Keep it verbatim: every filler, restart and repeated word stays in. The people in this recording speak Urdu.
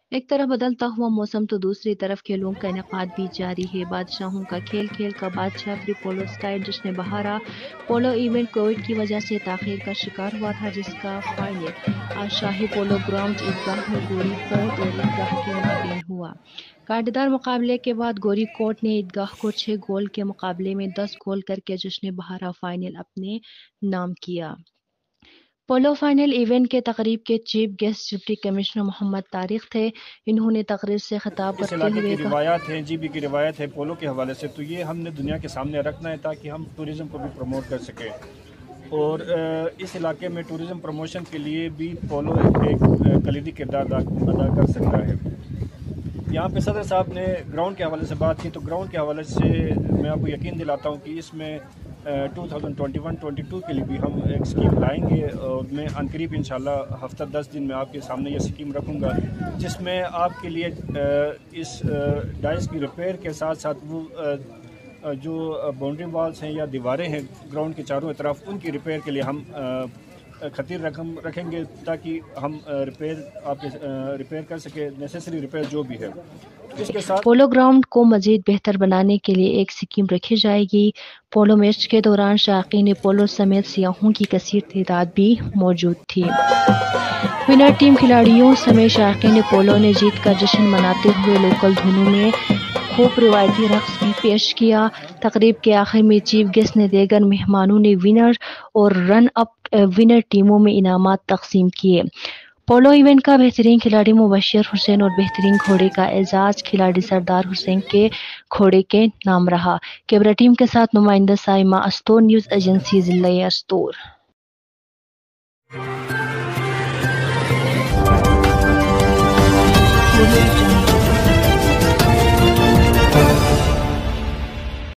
ایک طرف بدلتا ہوا موسم تو دوسری طرف کھیلوں کا انعقاد بھی جاری ہے۔ بادشاہوں کا کھیل کھیل کا بادشاہ فری پولو اسٹائل جشن بہارا پولو ایونٹ کووڈ کی وجہ سے تاخیر کا شکار ہوا تھا، جس کا فائنل آج شاہی پولو گراؤنڈ عیدگاہ میں گوری کوٹ اور عیدگاہ کے مابین ہوا۔ کانٹے دار مقابلے کے بعد گوری کوٹ نے عیدگاہ کو چھ گول کے مقابلے میں دس گول کرکے جشن بہارا فائنل اپنے نام کیا۔ پولو فائنل ایونٹ کے تقریب کے chief guest deputy commissioner Muhammad Tariq تھے۔ انہوں نے تقریر سے خطاب اس کرتے علاقے ہوئے کی کہا روایات ہیں، جی بی کی روایت ہے پولو کے حوالے سے، تو یہ ہم نے دنیا کے سامنے رکھنا ہے تاکہ ہم ٹوریزم کو بھی پروموٹ کر سکیں، اور اس علاقے میں ٹوریزم پروموشن کے لیے بھی پولو ایک کلیدی کردار ادا کر سکتا ہے۔ یہاں پہ صدر صاحب نے گراؤنڈ کے حوالے سے بات کی، تو گراؤنڈ کے حوالے سے میں آپ کو یقین دلاتا ہوں کہ اس میں two thousand twenty one twenty two کے لیے بھی ہم ایک اسکیم لائیں گے، اور میں عنقریب انشاءاللہ ہفتہ دس دن میں آپ کے سامنے یہ اسکیم رکھوں گا، جس میں آپ کے لیے اس ڈائس کی ریپیئر کے ساتھ ساتھ وہ جو باؤنڈری والز ہیں یا دیواریں ہیں گراؤنڈ کے چاروں طرف، ان کی ریپیئر کے لیے ہم خطیر رقم رکھیں گے تاکہ ہم ریپیئر آپ کے ریپیئر کر سکیں، نیسیسری ریپیئر جو بھی ہے اس کے ساتھ۔ پولو گراؤنڈ کو مزید بہتر بنانے کے لیے ایک اسکیم رکھی جائے گی۔ پولو میچ کے دوران شائقین پولو سمیت سیاحوں کی کثیر تعداد بھی موجود تھی۔ ونر ٹیم کھلاڑیوں سمیت شائقین پولو نے جیت کا جشن مناتے ہوئے لوکل دھنوں میں خوب روایتی رقص بھی پیش کیا۔ تقریب کے آخر میں چیف گیسٹ نے دیگر مہمانوں نے ونر اور رن اپ ونر ٹیموں میں انعامات تقسیم کیے۔ پولو ایونٹ کا بہترین کھلاڑی مبشر حسین اور بہترین گھوڑے کا اعزاز کھلاڑی سردار حسین کے گھوڑے کے نام رہا۔ کیمرہ ٹیم کے ساتھ نمائندہ سائمہ استور، نیوز ایجنسی ضلع استور۔